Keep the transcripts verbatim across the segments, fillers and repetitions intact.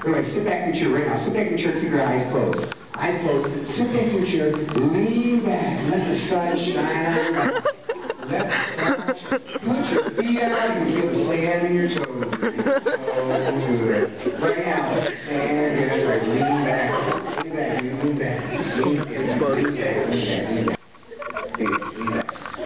Anyway, sit back in your chair right now. Sit back in your chair, keep your eyes closed. Eyes closed. Sit back in your chair, lean back, let the sun shine on you. Let the sun shine. Put your feet out, you feel the sand in your toes. So good. Right now, stand here, right, lean back, lean back, lean back, lean back, lean back, lean back, lean back, lean back.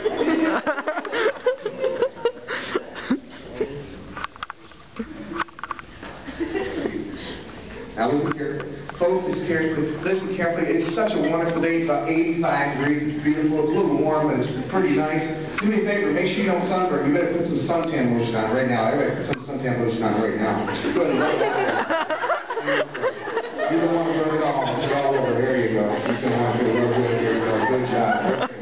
Now listen carefully. Focus carefully. Listen carefully. It's such a wonderful day. It's about eighty-five degrees. It's beautiful. It's a little warm, but it's pretty nice. Do me a favor. Make sure you don't sunburn. You better put some suntan lotion on right now. Everybody put some suntan lotion on right now. Good. You don't want to burn it all. Put it all over. There you go. You don't want to do it real good. Here you go. Good job.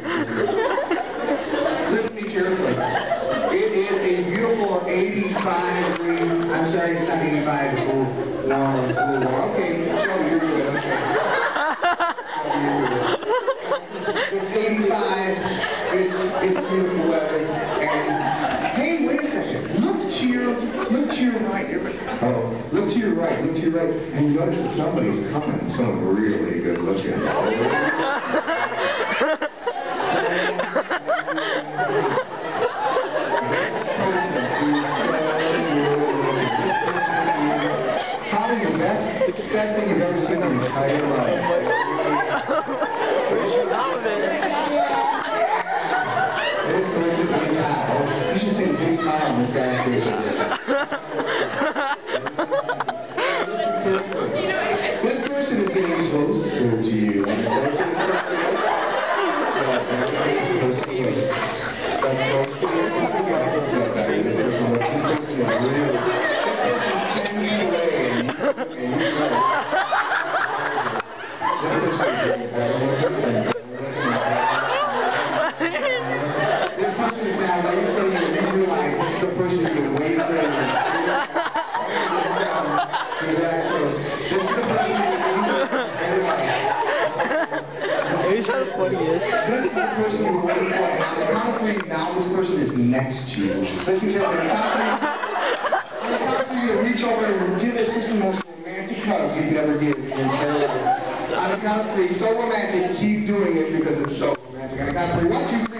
Listen to me carefully. It is a beautiful eighty-five degree. I'm sorry, it's not eighty-five. It's a little warmer. It's a little warmer. Okay, show me you're good. Okay. Show me you're good. It's eighty-five. It's it's beautiful weather. And hey, wait a second. Look to your look to your right. Oh, look to your right. Look to your right. And you notice that somebody's coming. Someone really good looking. Probably the best, best thing you've ever seen in your entire life. This person is hot. You should see the big smile on this guy's face. This person is getting closer to you. This person is now right in front of you, and you realize this is the person you've been waiting for. This is the person you've been waiting for. Are you trying to funny this? This is the person you've been waiting for. On the count of three, now this person is next to you. Listen carefully. On the count of three, you to reach over and give this person the most romantic hug you could ever give in your entire life. On the count of three, so romantic, keep doing it because it's so romantic. On the count of three, one, two,